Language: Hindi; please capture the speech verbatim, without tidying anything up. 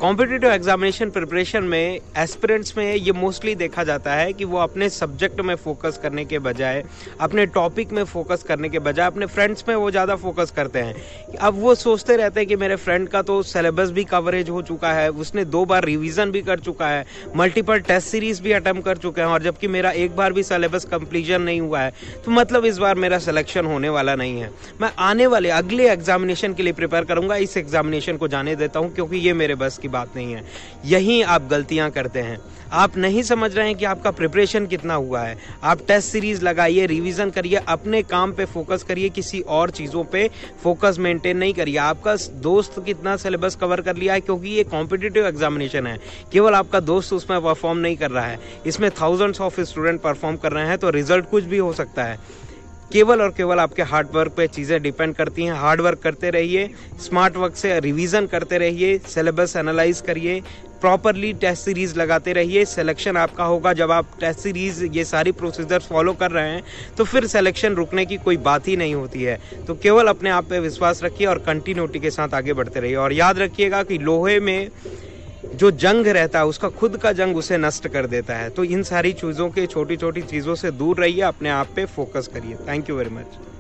कॉम्पिटिटिव एग्जामिनेशन प्रिपरेशन में एस्पिरेंट्स में ये मोस्टली देखा जाता है कि वो अपने सब्जेक्ट में फोकस करने के बजाय, अपने टॉपिक में फोकस करने के बजाय अपने फ्रेंड्स में वो ज़्यादा फोकस करते हैं। अब वो सोचते रहते हैं कि मेरे फ्रेंड का तो सिलेबस भी कवरेज हो चुका है, उसने दो बार रिवीजन भी कर चुका है, मल्टीपल टेस्ट सीरीज भी अटेम्प्ट कर चुके हैं, और जबकि मेरा एक बार भी सिलेबस कंप्लीशन नहीं हुआ है, तो मतलब इस बार मेरा सिलेक्शन होने वाला नहीं है। मैं आने वाले अगले एग्जामिनेशन के लिए प्रिपेयर करूंगा, इस एग्जामिनेशन को जाने देता हूं क्योंकि ये मेरे बस की बात नहीं है। यही आप गलतियां करते हैं। आप नहीं समझ रहे हैं कि आपका प्रिपरेशन कितना हुआ है। आप टेस्ट सीरीज लगाइए, रिवीजन करिए, अपने काम पे फोकस करिए, किसी और चीज़ों पे फोकस मेंटेन नहीं करिए। आपका दोस्त कितना सिलेबस कवर कर लिया है, क्योंकि ये कॉम्पिटिटिव एग्जामिनेशन है, केवल आपका दोस्त उसमें परफॉर्म नहीं कर रहा है, इसमें थाउजेंड्स ऑफ स्टूडेंट परफॉर्म कर रहे हैं, तो रिजल्ट कुछ भी हो सकता है। केवल और केवल आपके हार्ड वर्क पे चीज़ें डिपेंड करती हैं। हार्ड वर्क करते रहिए, स्मार्ट वर्क से रिवीजन करते रहिए, सिलेबस एनालाइज करिए, प्रॉपरली टेस्ट सीरीज लगाते रहिए। सिलेक्शन आपका होगा जब आप टेस्ट सीरीज ये सारी प्रोसीजर फॉलो कर रहे हैं, तो फिर सिलेक्शन रुकने की कोई बात ही नहीं होती है। तो केवल अपने आप पे विश्वास रखिए और कंटिन्यूटी के साथ आगे बढ़ते रहिए। और याद रखिएगा कि लोहे में जो जंग रहता है, उसका खुद का जंग उसे नष्ट कर देता है। तो इन सारी चीज़ों के, छोटी छोटी चीज़ों से दूर रहिए, अपने आप पे फोकस करिए। Thank you very much.